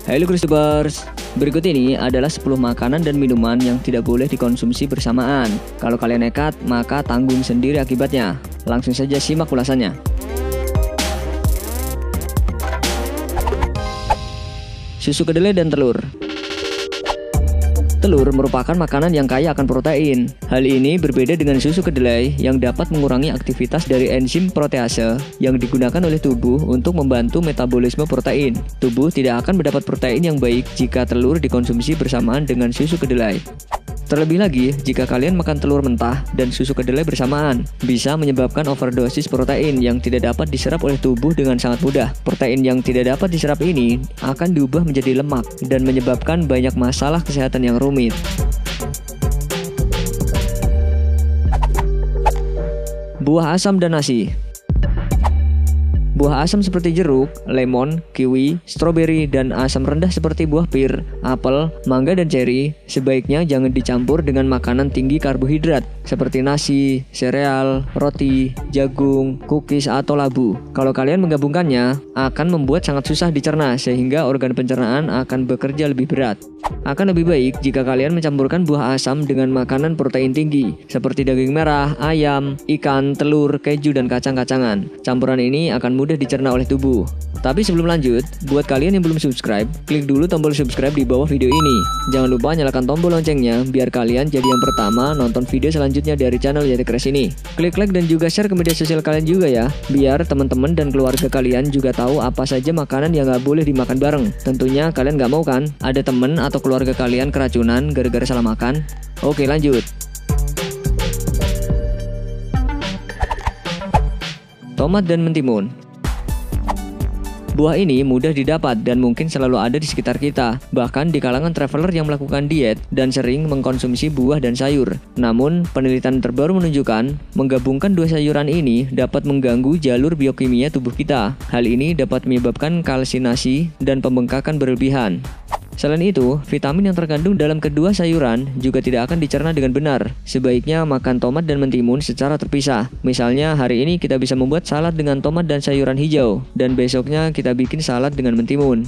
Halo Cruisers, berikut ini adalah 10 makanan dan minuman yang tidak boleh dikonsumsi bersamaan. Kalau kalian nekat, maka tanggung sendiri akibatnya. Langsung saja simak ulasannya. Susu kedelai dan telur. Telur merupakan makanan yang kaya akan protein. Hal ini berbeda dengan susu kedelai yang dapat mengurangi aktivitas dari enzim protease yang digunakan oleh tubuh untuk membantu metabolisme protein. Tubuh tidak akan mendapat protein yang baik jika telur dikonsumsi bersamaan dengan susu kedelai. Terlebih lagi, jika kalian makan telur mentah dan susu kedelai bersamaan, bisa menyebabkan overdosis protein yang tidak dapat diserap oleh tubuh dengan sangat mudah. Protein yang tidak dapat diserap ini akan diubah menjadi lemak dan menyebabkan banyak masalah kesehatan yang rumit. Buah asam dan nasi. Buah asam seperti jeruk, lemon, kiwi, stroberi, dan asam rendah seperti buah pir, apel, mangga, dan ceri sebaiknya jangan dicampur dengan makanan tinggi karbohidrat seperti nasi, sereal, roti, jagung, cookies, atau labu. Kalau kalian menggabungkannya, akan membuat sangat susah dicerna sehingga organ pencernaan akan bekerja lebih berat. Akan lebih baik jika kalian mencampurkan buah asam dengan makanan protein tinggi seperti daging merah, ayam, ikan, telur, keju, dan kacang-kacangan. Campuran ini akan mudah dicerna oleh tubuh. Tapi sebelum lanjut, buat kalian yang belum subscribe, klik dulu tombol subscribe di bawah video ini. Jangan lupa nyalakan tombol loncengnya biar kalian jadi yang pertama nonton video selanjutnya dari channel Yeti Crash ini. Klik like dan juga share ke media sosial kalian juga ya, biar teman-teman dan keluarga kalian juga tahu apa saja makanan yang gak boleh dimakan bareng. Tentunya kalian gak mau kan ada temen atau keluarga kalian keracunan gara-gara salah makan? Oke, lanjut. Tomat dan mentimun. Buah ini mudah didapat dan mungkin selalu ada di sekitar kita, bahkan di kalangan traveler yang melakukan diet dan sering mengkonsumsi buah dan sayur. Namun, penelitian terbaru menunjukkan menggabungkan dua sayuran ini dapat mengganggu jalur biokimia tubuh kita. Hal ini dapat menyebabkan kalsinasi dan pembengkakan berlebihan. Selain itu, vitamin yang terkandung dalam kedua sayuran juga tidak akan dicerna dengan benar. Sebaiknya makan tomat dan mentimun secara terpisah. Misalnya, hari ini kita bisa membuat salad dengan tomat dan sayuran hijau, dan besoknya kita bikin salad dengan mentimun.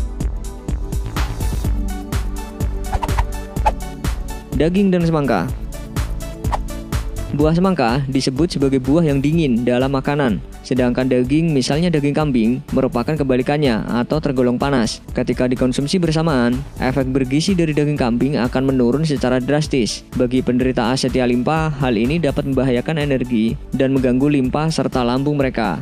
Daging dan semangka. Buah semangka disebut sebagai buah yang dingin dalam makanan. Sedangkan daging, misalnya daging kambing, merupakan kebalikannya atau tergolong panas. Ketika dikonsumsi bersamaan, efek bergizi dari daging kambing akan menurun secara drastis. Bagi penderita asetia limpa, hal ini dapat membahayakan energi dan mengganggu limpa serta lambung mereka.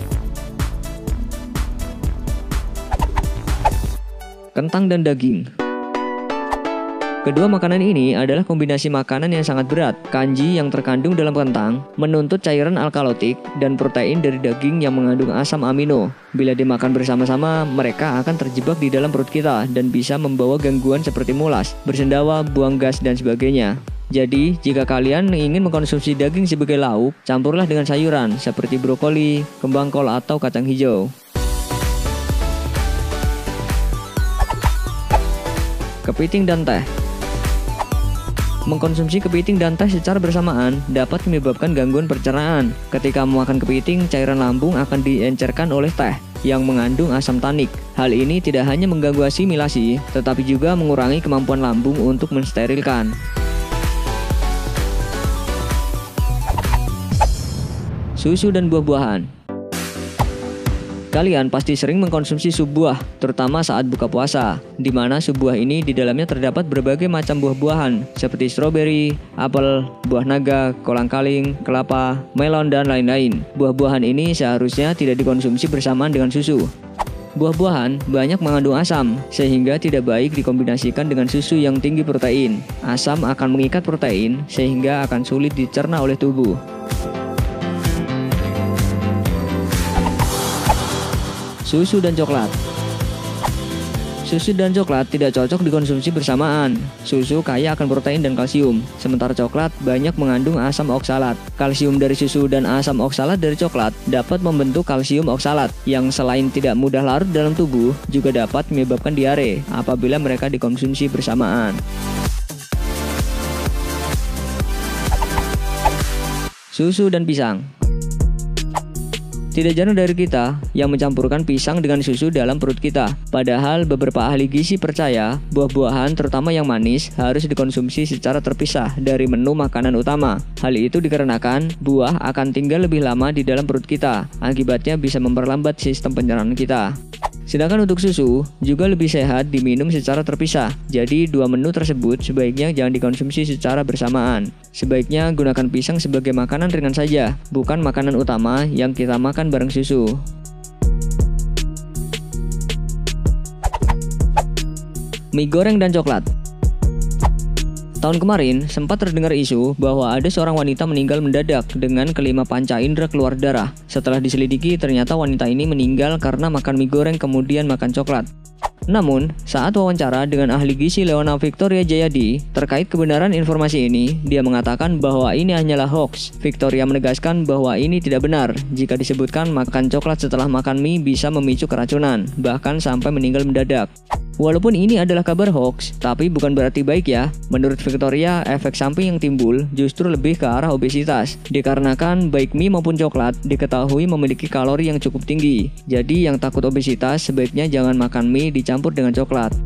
Kentang dan daging. Kedua makanan ini adalah kombinasi makanan yang sangat berat. Kanji yang terkandung dalam kentang menuntut cairan alkalotik dan protein dari daging yang mengandung asam amino. Bila dimakan bersama-sama, mereka akan terjebak di dalam perut kita dan bisa membawa gangguan seperti mulas, bersendawa, buang gas, dan sebagainya. Jadi, jika kalian ingin mengkonsumsi daging sebagai lauk, campurlah dengan sayuran seperti brokoli, kembang kol, atau kacang hijau. Kepiting dan teh. Mengkonsumsi kepiting dan teh secara bersamaan dapat menyebabkan gangguan pencernaan. Ketika memakan kepiting, cairan lambung akan diencerkan oleh teh yang mengandung asam tanik. Hal ini tidak hanya mengganggu asimilasi, tetapi juga mengurangi kemampuan lambung untuk mensterilkan. Susu dan buah-buahan. Kalian pasti sering mengkonsumsi sup buah, terutama saat buka puasa, di mana sup buah ini di dalamnya terdapat berbagai macam buah-buahan seperti stroberi, apel, buah naga, kolang-kaling, kelapa, melon, dan lain-lain. Buah-buahan ini seharusnya tidak dikonsumsi bersamaan dengan susu. Buah-buahan banyak mengandung asam, sehingga tidak baik dikombinasikan dengan susu yang tinggi protein. Asam akan mengikat protein, sehingga akan sulit dicerna oleh tubuh. Susu dan coklat. Susu dan coklat tidak cocok dikonsumsi bersamaan. Susu kaya akan protein dan kalsium, sementara coklat banyak mengandung asam oksalat. Kalsium dari susu dan asam oksalat dari coklat dapat membentuk kalsium oksalat, yang selain tidak mudah larut dalam tubuh, juga dapat menyebabkan diare apabila mereka dikonsumsi bersamaan. Susu dan pisang. Tidak jarang dari kita yang mencampurkan pisang dengan susu dalam perut kita. Padahal beberapa ahli gizi percaya buah-buahan terutama yang manis harus dikonsumsi secara terpisah dari menu makanan utama. Hal itu dikarenakan buah akan tinggal lebih lama di dalam perut kita. Akibatnya bisa memperlambat sistem pencernaan kita. Sedangkan untuk susu juga lebih sehat diminum secara terpisah. Jadi dua menu tersebut sebaiknya jangan dikonsumsi secara bersamaan. Sebaiknya gunakan pisang sebagai makanan ringan saja, bukan makanan utama yang kita makan bareng susu. Mie goreng dan coklat. Tahun kemarin, sempat terdengar isu bahwa ada seorang wanita meninggal mendadak dengan kelima panca indera keluar darah. Setelah diselidiki, ternyata wanita ini meninggal karena makan mie goreng kemudian makan coklat. Namun, saat wawancara dengan ahli gizi Leona Victoria Jayadi terkait kebenaran informasi ini, dia mengatakan bahwa ini hanyalah hoax. Victoria menegaskan bahwa ini tidak benar jika disebutkan makan coklat setelah makan mie bisa memicu keracunan, bahkan sampai meninggal mendadak. Walaupun ini adalah kabar hoax, tapi bukan berarti baik ya. Menurut Victoria, efek samping yang timbul justru lebih ke arah obesitas. Dikarenakan baik mie maupun coklat diketahui memiliki kalori yang cukup tinggi. Jadi yang takut obesitas sebaiknya jangan makan mie dicampur dengan coklat.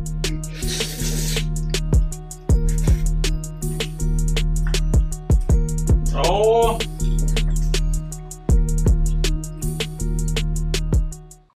Oh.